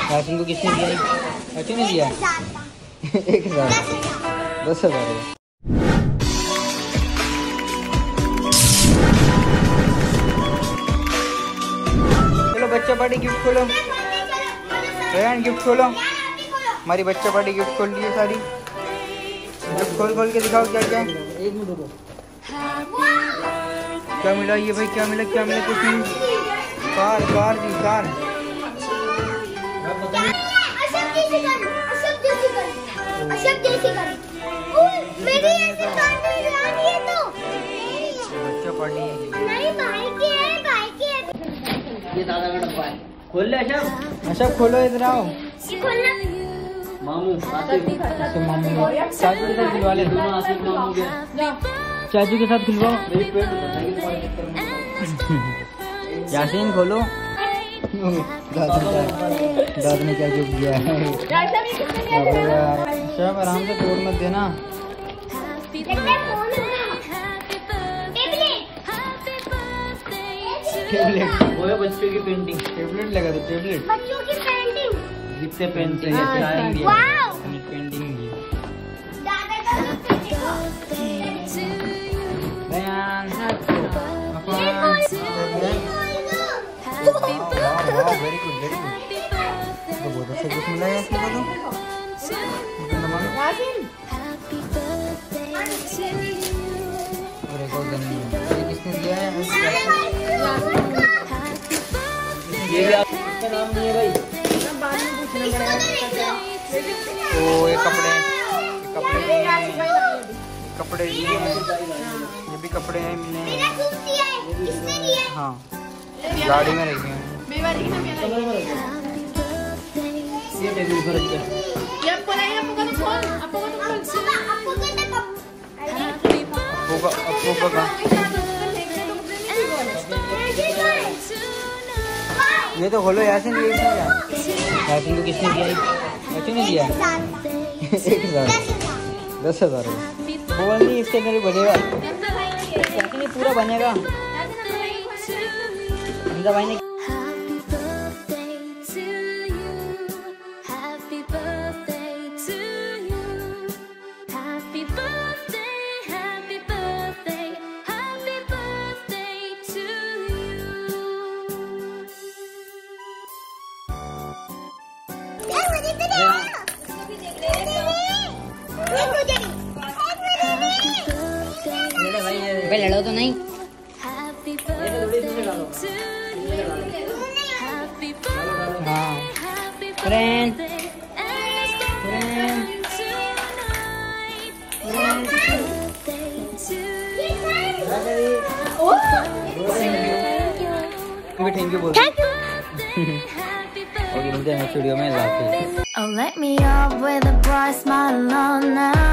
यासीन को किसने दिया? अच्छे ने दिया 1000 10,000। चलो बच्चा पार्टी गिफ्ट खोलो, रेहान गिफ्ट खोलो। हमारी बच्चा पार्टी गिफ्ट खोल ली सारी। गिफ्ट खोल के दिखाओ क्या क्या। एक मिनट रुको, क्या मिला ये भाई? क्या मिला कुछ नहीं। कार दी कार। बच्चा पार्टी ये दादा का डब्बा है। खोल ले अशब खोलो, इधर आओ। मामू मामू चाचू के साथ खिलवा ले। चाचू के साथ खिलवाओ। यासीन खोलो। दादा ने क्या जो किया है। सब आराम से तोड़ मत देना। टेबलेट वो है बच्चों की पेंटिंग। टेबलेट लगा दो, टेबलेट बच्चों की पेंटिंग। जितने पेन से painting very good very good. तो बहुत अच्छा गिफ्ट मिला है आपको। किसने दिया है? ये भी आपका नाम नहीं है भाई। तो ये कपड़े ये भी कपड़े हैं। हाँ गाड़ी में रखे हैं। ये टेबल पर रखते हैं। ये तो खोलो यासीन। यासीन को किसने दिया? अच्छे ने दिया 10,000 बोल नहीं, इसके अंदर बनेगा। यासीन ये पूरा बनेगा। हमजा भाई ने भाई लड़ो तो नहीं। हाँ फ्रेंड थैंक यू बोल। ओके मिलते हैं नेक्स्ट वीडियो में। Oh, let me up with a bright smile on now.